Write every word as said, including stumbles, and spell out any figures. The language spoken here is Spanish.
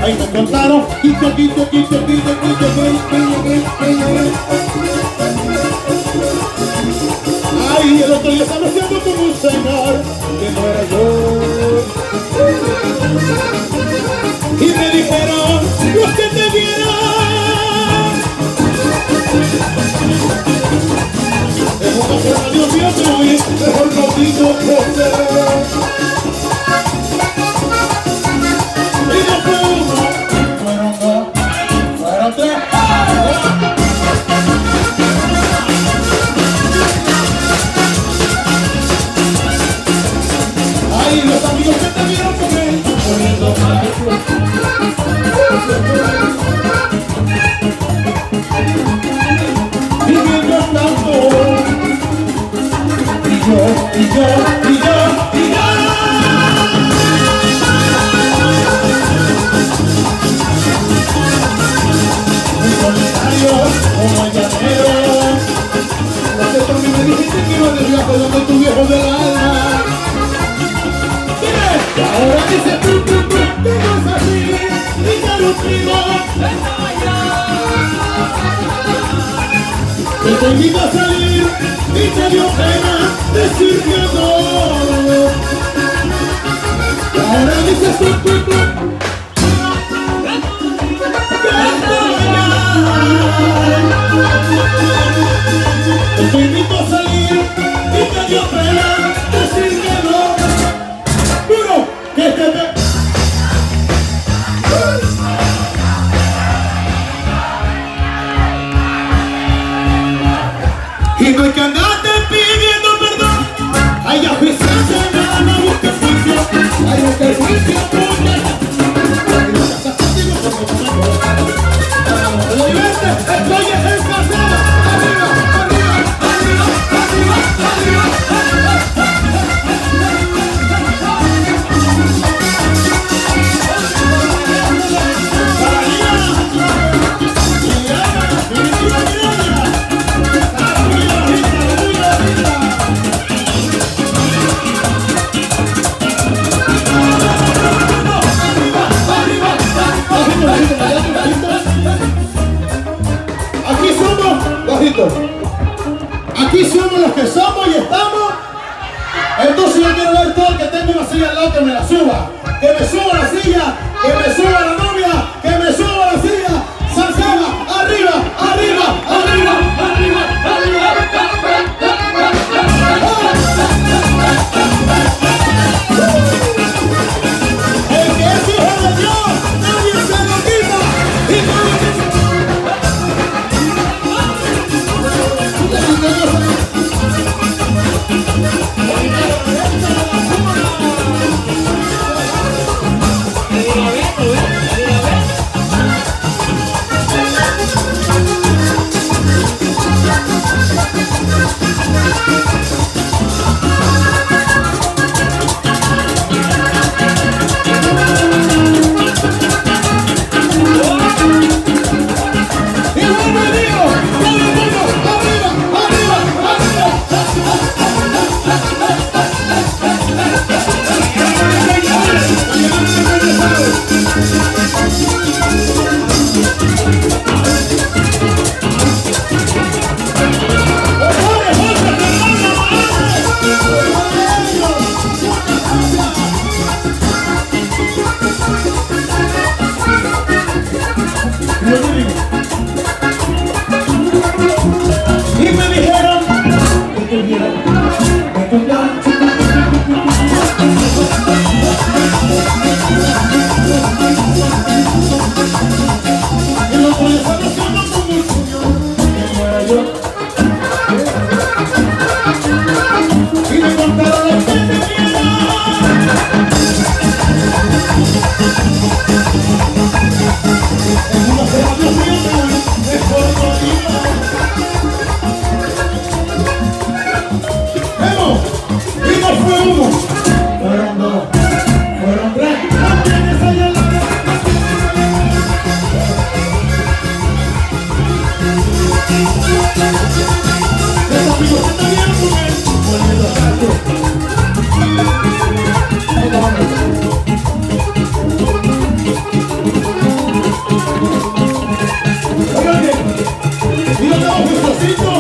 Ahí me contaron, quito, quito, quito, quito, quito, quito, quito. Ay, el otro día estaba haciendo como un señor que no era yo. Y me dijeron, los que te vieron. Es una forma, Dios mío, que hoy mejor no digo José. Y no fue uno, fueron dos, fueron tres. Ay, los amigos que te vieron comer, poniendo mal. Y mientras tanto, y yo, y yo, y yo, y yo. Muy solitario, como el llanero. Porque tú a mí me dijiste que iba de viaje donde tu viejo del alma. Y ahora dice tú, tú, tú, que no es así, y que lo primo que te invito a salir y te dio pena decir que no. Y ahora dices tú, tú, tú, que esta mañana que te invito a salir y te dio pena decir que no. Que te ve. Y no hay que andarte pidiendo perdón. Hay juicios, nada más busca juicio. Hay que juicio, puñeta. Estoy encarcelado. Arriba, arriba, arriba, arriba, arriba, arriba. Aquí somos, bajito. Aquí somos los que somos y estamos. Entonces yo quiero ver todo el que tenga una silla al lado que me la suba. Que me suba la silla, que me suba la novia, que me suba la silla. Salsaba, arriba, arriba, arriba, arriba, arriba. El que es hijo de Dios, nadie se lo quita. Y nadie se Es por estamos juiciositos.